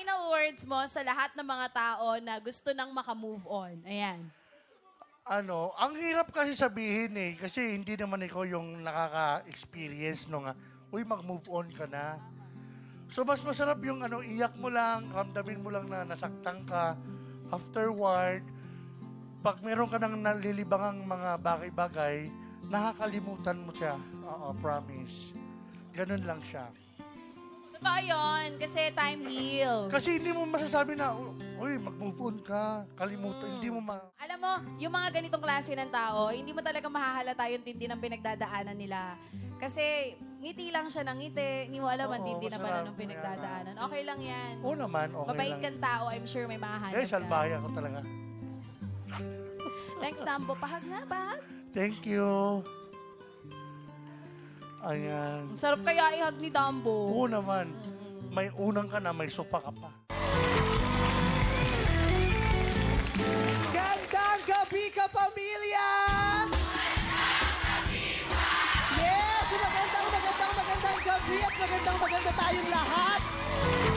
final words mo sa lahat ng mga tao na gusto nang makamove on. Ayan. Ang hirap kasi sabihin eh. Kasi hindi naman ikaw yung nakaka-experience no nga. Uy, mag-move on ka na. So, mas masarap yung iyak mo lang, ramdamin mo lang na nasaktan ka. Afterward, pag meron ka nang nalilibangang mga bagay-bagay, nakakalimutan mo siya. Oo, promise. Ganun lang siya. Totoo yun, kasi time heals. Kasi hindi mo masasabi na, uy, mag-move on ka. Kalimutan, hindi mo Alam mo, yung mga ganitong klase ng tao, hindi mo talaga mahahalata yung tindi ng pinagdadaanan nila. Kasi ngiti lang siya ng ngiti, hindi mo alam ang tindi na pala ng pinagdadaanan. Okay lang yan. Oo naman, okay Mabait lang. kang tao, I'm sure may mahahanap ka. Salbaya ko talaga. Thanks, Dumbo. Pahag nga, pahag. Thank you. Ayan. Sarap kaya ihag ni Dumbo. Oo naman. May unang ka na, may sopa ka pa. Gandang gabi ka, pamilya! Yes! Magandang gabi at magandang tayong lahat!